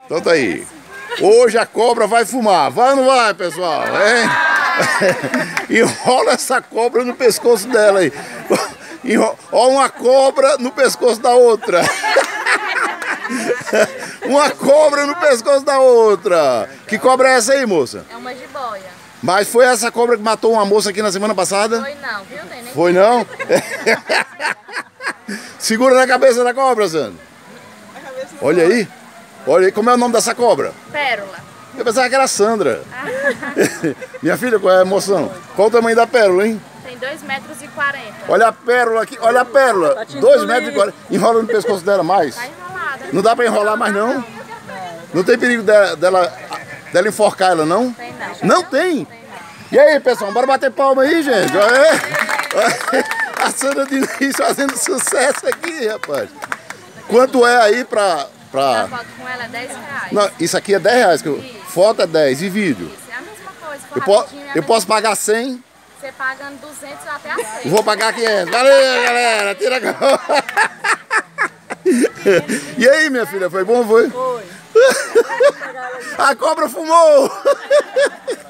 Então tá aí. Hoje a cobra vai fumar. Vai ou não vai, pessoal? Hein? Enrola essa cobra no pescoço dela aí. Ó, uma cobra no pescoço da outra. Uma cobra no pescoço da outra. Que cobra é essa aí, moça? É uma jiboia. Mas foi essa cobra que matou uma moça aqui na semana passada? Foi não, viu? Tem nem Foi não? Segura na cabeça da cobra, Sandro. Olha aí. Olha aí, como é o nome dessa cobra? pérola. Eu pensava que era Sandra. Minha filha, qual é a emoção? Qual o tamanho da pérola, hein? Tem 2,40 metros. Olha a pérola aqui, olha a pérola. 2,40 metros. Enrola no pescoço dela mais. Tá enrolada. Não dá pra enrolar mais não? Não tem perigo dela enforcar ela, não? Tem não. Não tem? E aí, pessoal, bora bater palma aí, gente. Olha aí. A Sandra Diniz fazendo sucesso aqui, rapaz. Quanto é aí pra... A foto com ela é 10 reais. Não, isso aqui é 10 reais. Foto é 10 e vídeo. Isso, é a mesma coisa. Eu posso pagar 100? Você pagando 200 até a 100. Vou pagar 500. Valeu, galera. Tira agora. E aí, minha filha, foi bom, foi? Foi. A cobra fumou!